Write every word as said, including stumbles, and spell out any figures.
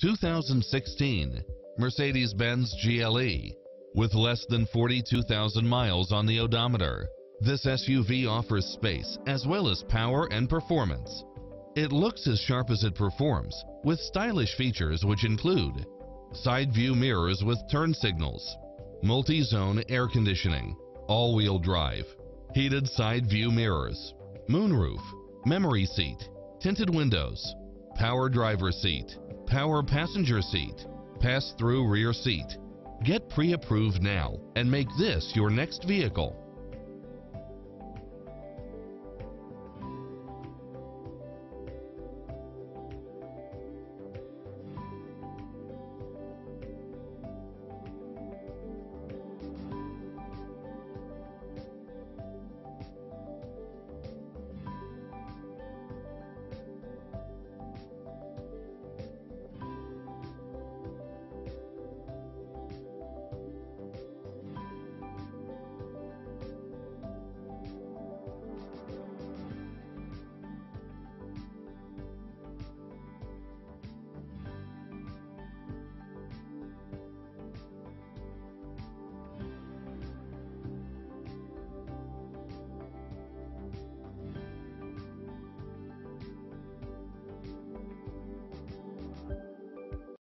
two thousand sixteen Mercedes-Benz G L E. With less than forty-two thousand miles on the odometer, this S U V offers space as well as power and performance. It looks as sharp as it performs, with stylish features which include side view mirrors with turn signals, multi-zone air conditioning, all-wheel drive, heated side view mirrors, moonroof, memory seat, tinted windows, power driver seat, power passenger seat, pass-through rear seat. Get pre-approved now and make this your next vehicle.